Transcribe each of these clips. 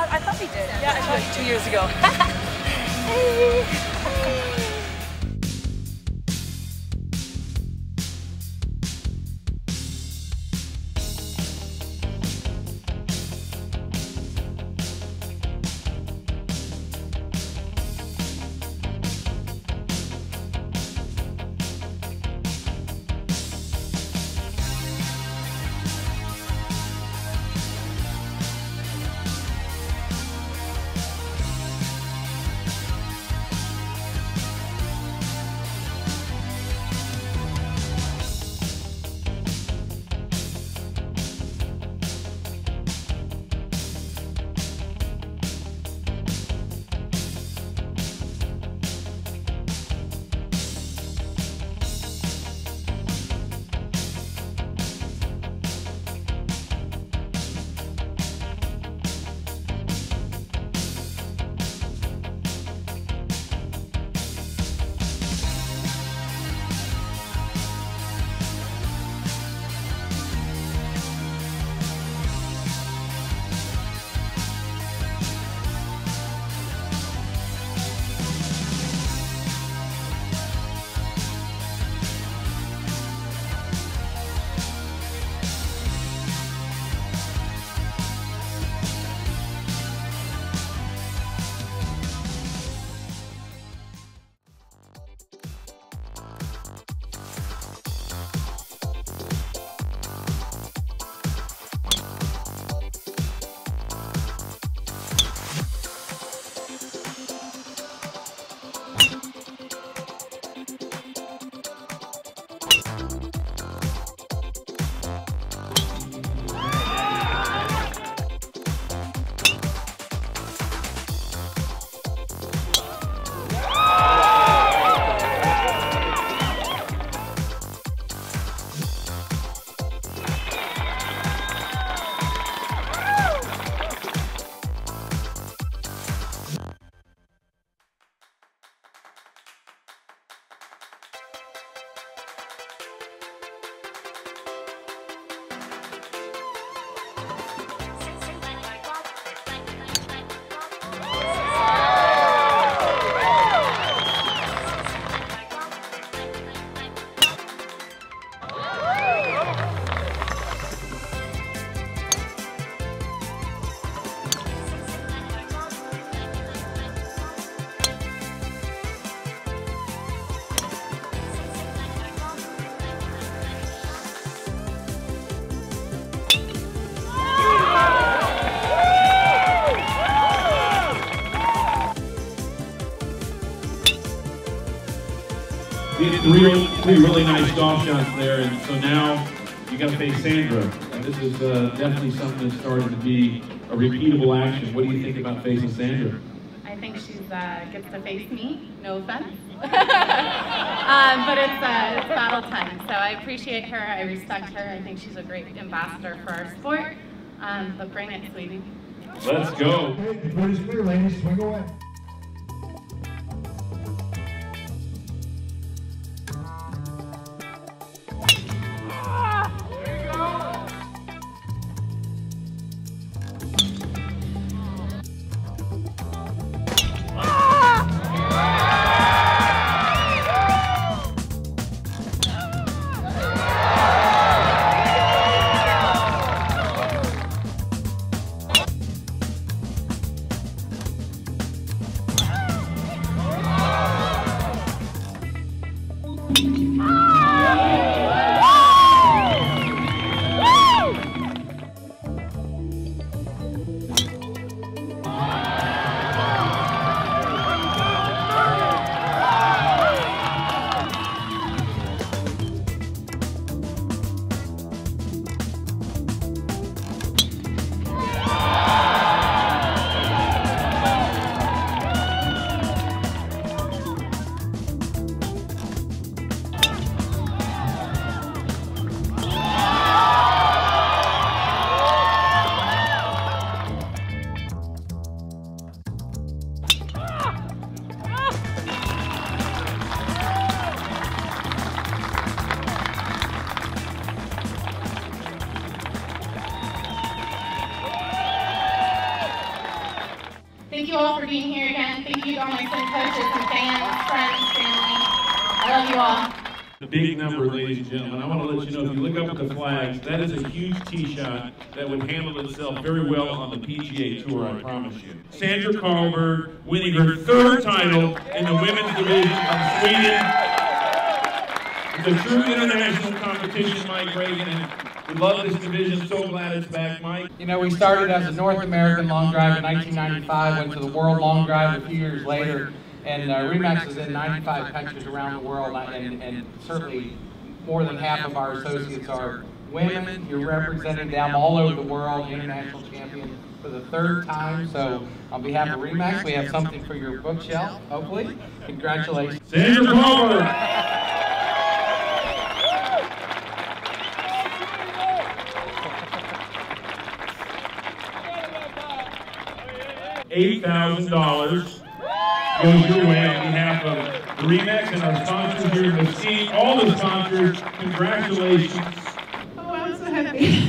I thought we did. Yeah, I saw you 2 years ago. Hey. We had three really nice golf shots there, and so now you got to face Sandra. And this is definitely something that's starting to be a repeatable action. What do you think about facing Sandra? I think she gets to face me, no offense. But it's battle time, so I appreciate her, I respect her, I think she's a great ambassador for our sport. But bring it, sweetie. Let's go. Okay, the court is clear, ladies. Swing away. thank you all for being here again. Thank you to all my son coaches and fans, friends, family. I love you all. A big number, ladies and gentlemen. I want to let you know, if you look up at the flags, that is a huge tee shot that would handle itself very well on the PGA Tour, I promise you. Sandra Carlborg winning her third title in the women's division from Sweden. It's a true international competition, Mike Reagan, and we love this division. So glad it's back, Mike. You know, we started as a North American long drive in 1995, went to the World Long Drive a few years later, and rematch is in 95 countries around the world, and certainly more than half of our associates are women. You're representing them all over the world, international champion for the third time. So on behalf of Rematch, we have something for your bookshelf, hopefully. Congratulations. Sandra Carlborg. $8,000 goes your way on behalf of the Rematch and our sponsors here in the seat. All the sponsors, congratulations. Oh, I'm so happy.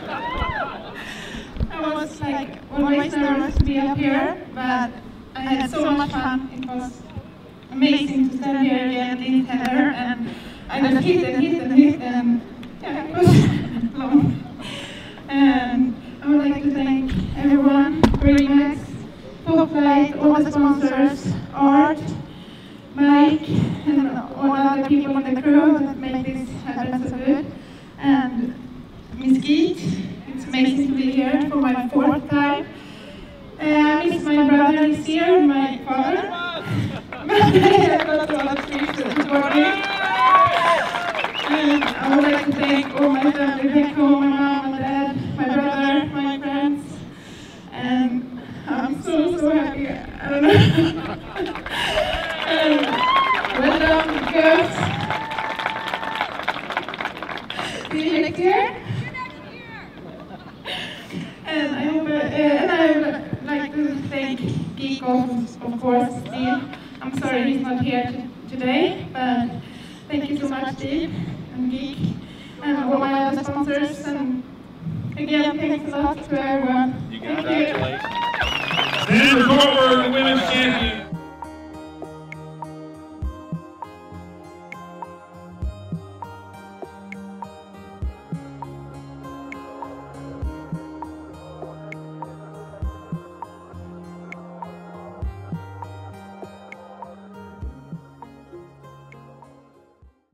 I was like always nervous to be up here, but I had so much fun. It was amazing to stand here again in Heather, and I just hit and yeah, it was long. And I would like to thank everyone, Rematch, Top Flight, all the sponsors, Art, Mike, and all other people in the crew that make this happen so good. And Miss Geet, it's amazing to be here for my fourth time. I miss my brother this year, my father. I got a lot of trips to and I would like to thank all my family back home, my mom and dad, my brother, my friends, and I'm so happy. I don't know. And well done, girls. See you next year. And I would like to thank Geek, of course, Steve. I'm sorry he's not here today, but thank you so much, Steve and Geek, and all my other sponsors. And again, thanks a lot to everyone. Thank you. Sandra Carlborg, the women's champion.